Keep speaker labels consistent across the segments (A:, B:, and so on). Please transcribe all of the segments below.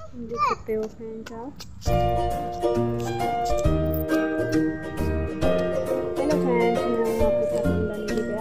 A: देख सकते हो फ्रेंड्स आप। हेलो फ्रेंड्स, मैं आपके साथ मिलने गया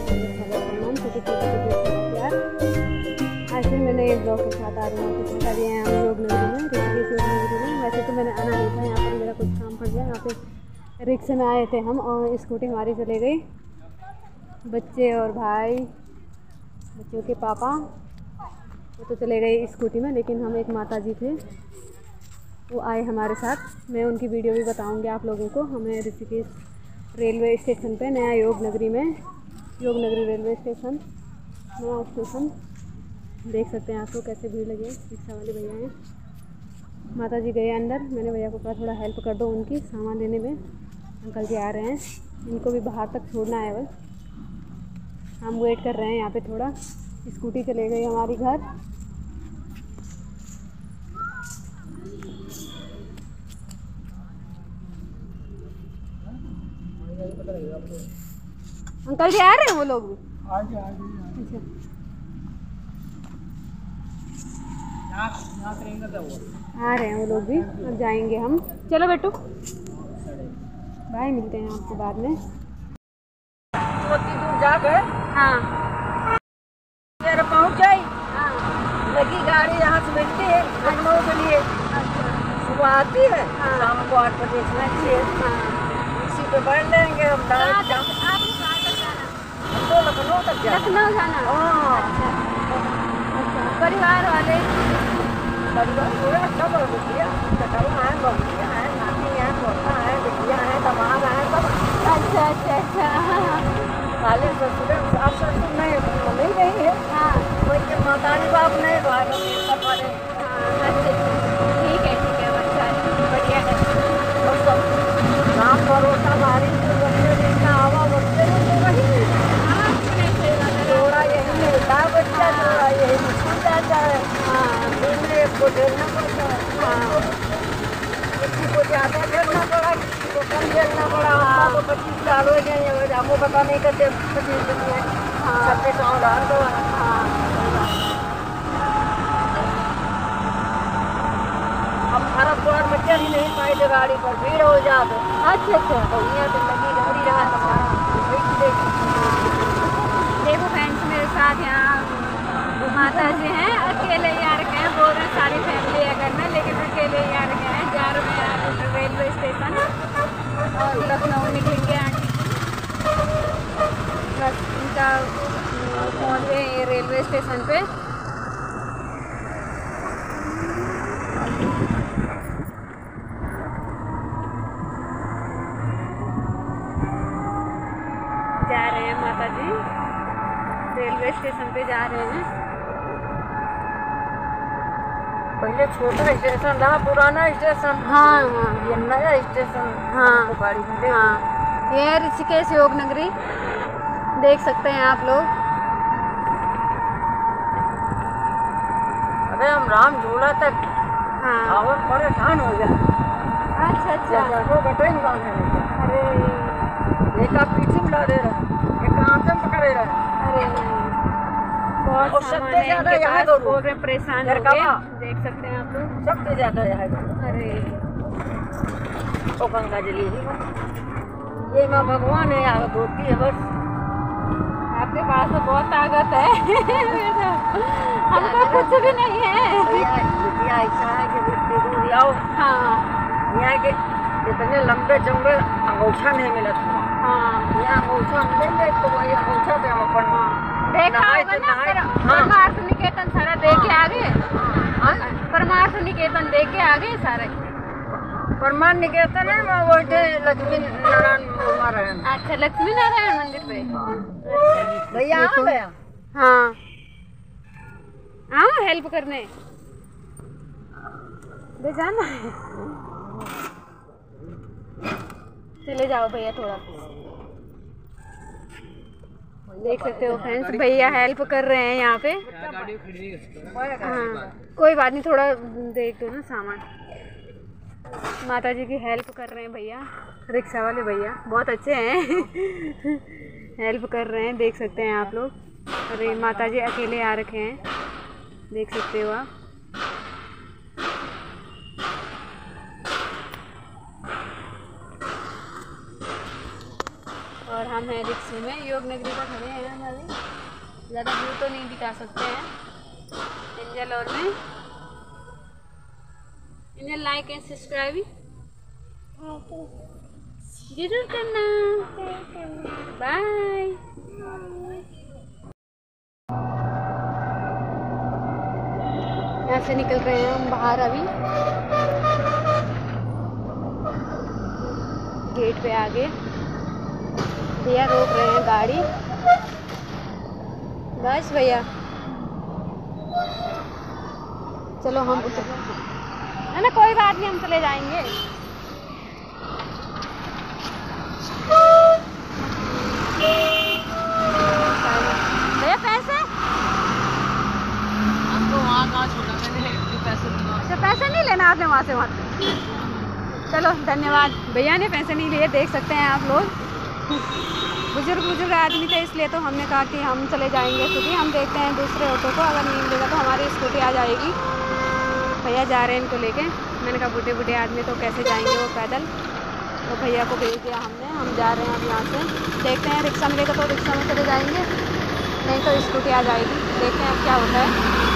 A: आज फिर मैंने एक ब्लॉग के साथ आ रही हूँ आपके साथ। हैं हम योग नगरी में, ऋषिकेश योग नगरी में। वैसे तो मैंने आना नहीं था, यहाँ पर मेरा कुछ काम पड़ गया। यहाँ पे रिक्शे में आए थे हम और स्कूटी हमारी चले गई। बच्चे और भाई, बच्चों के पापा वो तो चले गए स्कूटी में, लेकिन हम एक माता जी थे वो आए हमारे साथ। मैं उनकी वीडियो भी बताऊंगी आप लोगों को। हमें ऋषिकेश रेलवे स्टेशन पे नया योग नगरी में, योग नगरी रेलवे स्टेशन, नया स्टेशन देख सकते हैं आपको। कैसे भीड़ लगी है, रिक्शा वाले भैया हैं। माता जी गए अंदर, मैंने भैया को कहा थोड़ा हेल्प कर दो उनकी सामान लेने में। अंकल जी आ रहे हैं, इनको भी बाहर तक छोड़ना है बस। हम वेट कर रहे हैं यहाँ पे थोड़ा। स्कूटी चले गई हमारी घर। अंकल जी आ रहे हैं वो लोग भी? अच्छा, आ रहे हैं वो लोग भी। अब जाएंगे हम। चलो बेटू, बाय, मिलते हैं आपको बाद में।
B: जाकर
A: हाँ
B: पहुँच गई।
A: हाँ,
B: लगी गाड़ी यहाँ से मिलती है लखनऊ के लिए। सुबह आती है, शाम को 8 बजे अच्छी है। इसी पे बैठ लेंगे हम। तो लखनऊ तक जाना।
A: लखनऊ जाना? अच्छा, परिवार वाले?
B: परिवार पूरा सब बिटिया कटवा है, बबुआ है, नानी है, पोता है, बिटिया है, दमाद है, सब।
A: अच्छा अच्छा अच्छा।
B: खाली ससुर सास ससुर नहीं गई है।
A: हाँ,
B: कोई के माताजी बाप नहीं बाहर सब वाले।
A: अच्छा, ठीक है अच्छा, बढ़िया है।
B: और सब नाम परोसा भारी बच्चे जितना आवा बच्चे जोड़ा यही मिलता है। बच्चा जोड़ा यही स्कूल जाता है। दिन में एक को झेलना पड़ता है। किसी को ज़्यादा झेलना पड़ा, किसी को कम झेलना पड़ा। हम तो 25 साल हो गए, हमको पता नहीं करते 25 दिन में सबके गाँव डाल दो। अब खराब द्वार में चल ही नहीं पाए थे, गाड़ी पर भीड़ हो जाते।
A: अच्छा अच्छा,
B: तो यहाँ तो लगी गाड़ी रहा हमारा।
A: देखो फ्रेंड्स, मेरे साथ यहाँ माता जी हैं। अकेले ही आ रखे हैं, बोल रहे हैं सारी फैमिली है करना, लेकिन अकेले ही आ रखे हैं। जा रहे हैं रेलवे स्टेशन और लखनऊ निकलेंगे आंटी। बस इनका पहुँच गए रेलवे स्टेशन पे। जा रहे हैं माता जी, रेलवे स्टेशन पे जा रहे हैं।
B: पहले छोटा स्टेशन था, पुराना स्टेशन।
A: हाँ हाँ,
B: ये नया स्टेशन।
A: हाँ
B: गाड़ी में
A: हाँ, ये है ऋषिकेश योग नगरी, देख सकते हैं आप लोग।
B: अरे हम राम झूला तक
A: हाँ,
B: आवर परेशान हो गया।
A: अच्छा अच्छा।
B: वो कटे नहीं बांधे।
A: अरे
B: एक आप पीछे मिला दे रहे हैं, एक हाथ में पकड़े रहे हैं।
A: अरे बहुत
B: और
A: सामान
B: सबसे
A: है
B: ज्यादा
A: इनके
B: यहाँ
A: पास,
B: तो
A: बोल रहे हैं परेशान हो गए। देख सकते हैं आप लोग।
B: सबसे ज्यादा यहाँ
A: अरे
B: ओ गंगा जली ये माँ भगवान है, यहाँ होती है बस।
A: आपके पास तो बहुत ताकत है। हमको कुछ भी नहीं है।
B: बिटिया ऐसा है कि दूर आओ।
A: हाँ
B: यहाँ के इतने लंबे चौड़े अंगूठा नहीं मिला था।
A: हाँ,
B: यहाँ अंगूठा मिलेंगे तो वही अंगूठा पे हम अपन
A: देखा होगा ना परमार्थ निकेतन सारा देखे आगे। परमार्थ निकेतन देखे आगे सारे।
B: परमान निकेतन है, मैं वो लक्ष्मी नारायण घुमा रहे हैं।
A: अच्छा, लक्ष्मी नारायण मंदिर पे। अच्छा
B: भैया आ गया।
A: हाँ, आओ हेल्प करने। ले जाना है, चले जाओ भैया थोड़ा। देख सकते हो फ्रेंड्स, भैया हेल्प कर रहे हैं यहाँ पे। हाँ, कोई बात नहीं, थोड़ा देख दो ना सामान। माता जी की हेल्प कर रहे हैं भैया, रिक्शा वाले भैया बहुत अच्छे हैं। हेल्प कर रहे हैं, देख सकते हैं आप लोग। अरे माता जी अकेले आ रखे हैं, देख सकते हो आप। हम हैं रिक्शे में, योग नगरी पर खड़े हैं हम अभी। ज़्यादा व्यू तो नहीं दिखा सकते हैं एंजल और में। एंजल लाइक एंड सब्सक्राइब जरूर करना। बाय। यहाँ से निकल रहे हैं हम बाहर अभी, गेट पे आगे भैया रोक रहे हैं गाड़ी। बस भैया चलो हम उतर, है ना, कोई बात नहीं, हम चले जाएंगे। भैया पैसे
B: आपको वहाँ कहाँ छोड़ा मैंने, पैसे
A: अच्छा पैसे नहीं लेना आपने वहाँ से वहाँ। चलो धन्यवाद, भैया ने पैसे नहीं लिए, देख सकते हैं आप लोग। बुजुर्ग आदमी थे इसलिए तो हमने कहा कि हम चले जाएंगे खुद ही। हम देखते हैं दूसरे ऑटो को, अगर नहीं मिलेगा तो हमारी स्कूटी आ जाएगी। भैया जा रहे हैं इनको लेके। मैंने कहा बूढ़े आदमी तो कैसे जाएंगे वो पैदल, तो भैया को भेज दिया हमने। हम जा रहे हैं अब यहाँ से, देखते हैं रिक्शा मिलेगा तो रिक्शा में चले जाएंगे, नहीं तो स्कूटी आ जाएगी। देखते हैं अब क्या होता है।